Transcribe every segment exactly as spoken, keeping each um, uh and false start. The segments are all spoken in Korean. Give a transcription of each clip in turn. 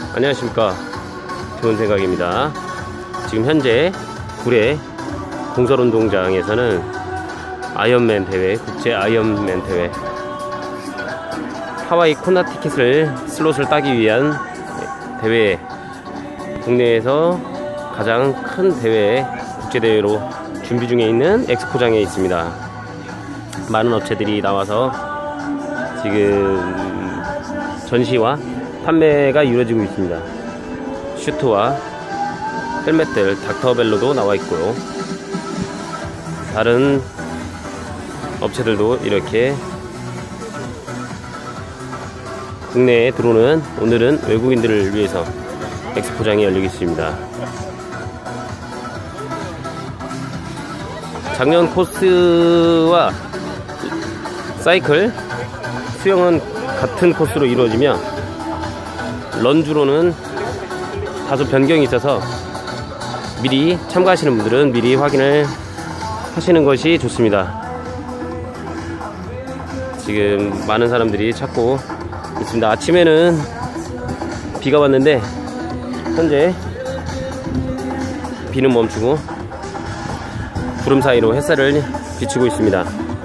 안녕하십니까, 좋은 생각입니다. 지금 현재 구례 공설운동장에서는 아이언맨 대회, 국제 아이언맨 대회, 하와이 코나 티켓을 슬롯을 따기 위한 대회, 국내에서 가장 큰 대회, 국제대회로 준비 중에 있는 엑스포장에 있습니다. 많은 업체들이 나와서 지금 전시와 판매가 이루어지고 있습니다. 슈트와 헬멧들, 닥터벨로도 나와 있고요. 다른 업체들도 이렇게 국내에 들어오는, 오늘은 외국인들을 위해서 엑스포장이 열리고 있습니다. 작년 코스와 사이클, 수영은 같은 코스로 이루어지며 런주로는 다소 변경이 있어서 미리 참가하시는 분들은 미리 확인을 하시는 것이 좋습니다. 지금 많은 사람들이 찾고 있습니다. 아침에는 비가 왔는데 현재 비는 멈추고 구름 사이로 햇살을 비추고 있습니다.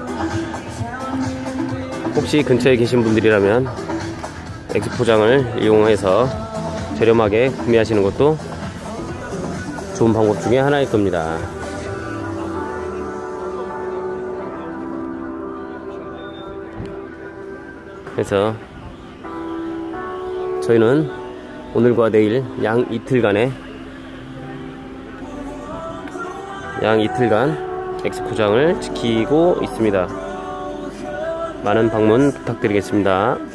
혹시 근처에 계신 분들이라면 엑스포장을 이용해서 저렴하게 구매하시는 것도 좋은 방법 중에 하나일 겁니다. 그래서 저희는 오늘과 내일 양 이틀간의 양 이틀간 엑스포장을 지키고 있습니다. 많은 방문 부탁드리겠습니다.